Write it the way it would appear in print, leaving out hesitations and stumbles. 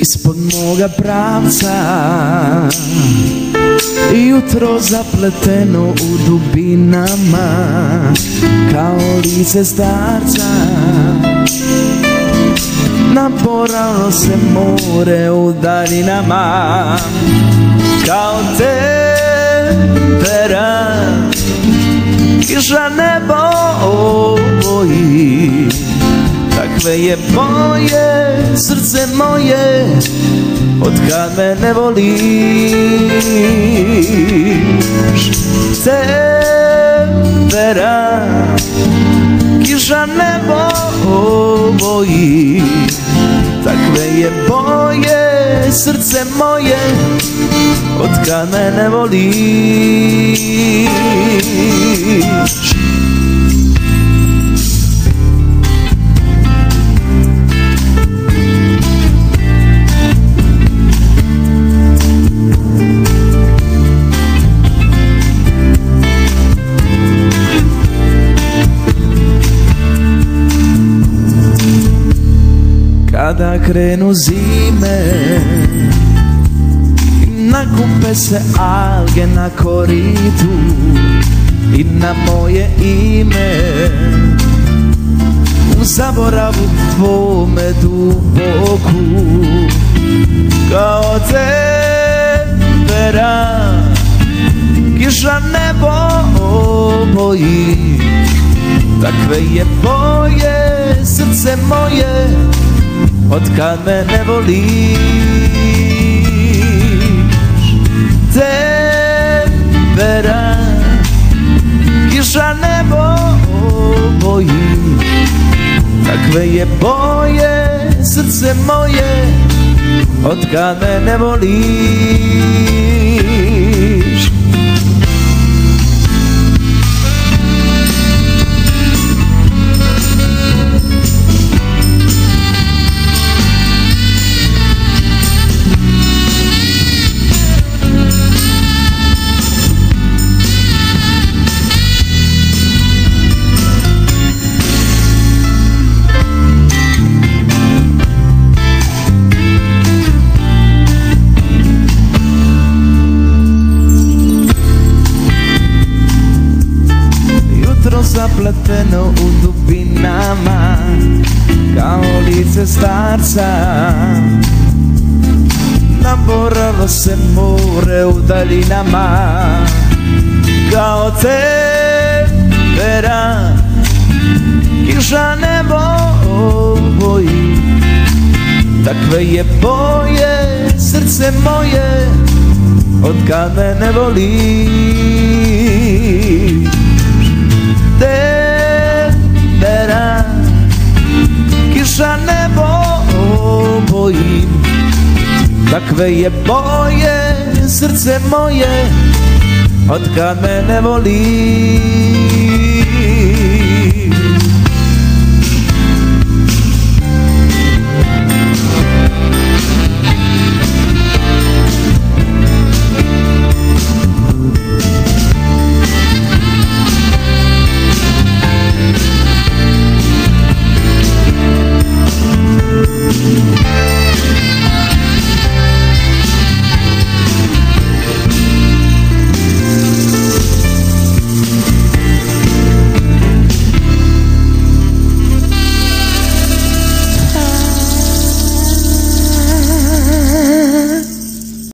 ispod moga pravca, jutro zapleteno u dubinama, kao lice starca. Naporalo se more u daljinama, kao tempera, kiša nebo oboji. Takve je boje, srce moje, otkad me ne voliš. Tempera, kiša nebo oboji. Takve je boje, srce moje, otkad me ne voliš. Kada krenu zime i nakupe se alge na koritu i na moje ime, u zaboravu tvome duboku, kao tempera, kiša nebo oboji. Takve je boje, srce moje, otkad me ne voliš. Tempera, kiša nebo oboji. Takve je boje, srce moje, otkad me ne voliš. Zapleteno u dubinama, kao lice starca. Naboralo se more u daljinama, kao tempera, kiša nebo oboji. Takve je boje, srce moje, otkad me ne voliš. Tempera, kiša nebo oboji. Takve je boje, srce moje, otkad me ne voliš.